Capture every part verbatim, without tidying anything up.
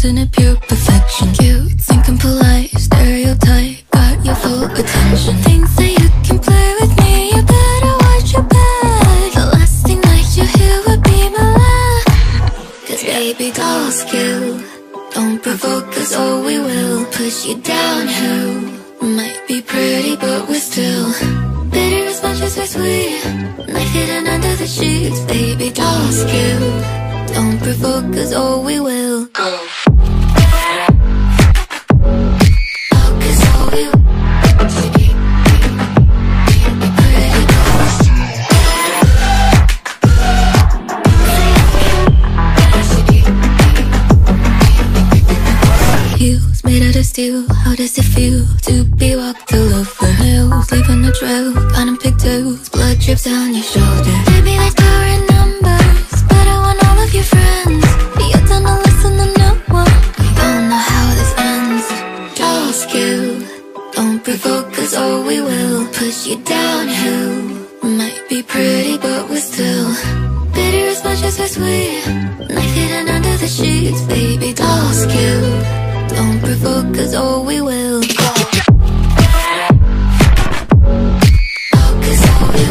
isn't it pure perfection? Cute, thinking polite, stereotype, got your full attention. Thinks that you can play with me, you better watch your back. The last thing that you hear would be my laugh. Cause baby dolls kill, don't provoke us or we will push you downhill. Might be pretty but we're still bitter as much as we're sweet. Knife hidden under the sheets. Baby dolls kill, don't provoke us or we will go. Oh, cause all we pretty heels made out of steel. How does it feel to be walked all over? Nails leaving a trail, counting pigtails, blood drips down your shoulder. Baby, there's power in numbers, but I want all of your friends. You're done to listen to no one. We all know how this ends. Dolls kill, don't provoke us or we will push you downhill. Might be pretty but we're still bitter as much as we're sweet. Knife hidden under the sheets. Baby dolls kill, don't provoke us or we will go. Oh, cause all we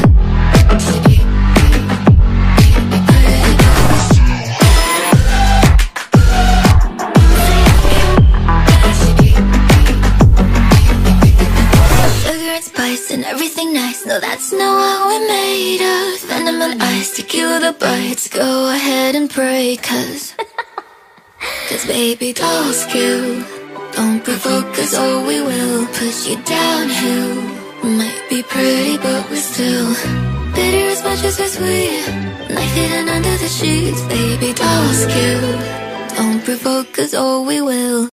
sugar and spice and everything nice. No, that's not what we're made of. Venom and ice, tequila the bites. Go ahead and pray, cause Cause baby dolls kill, don't provoke us or we will push you downhill. Might be pretty but we're still bitter as much as we're sweet. Knife hidden under the sheets. Baby dolls kill, don't provoke us or we will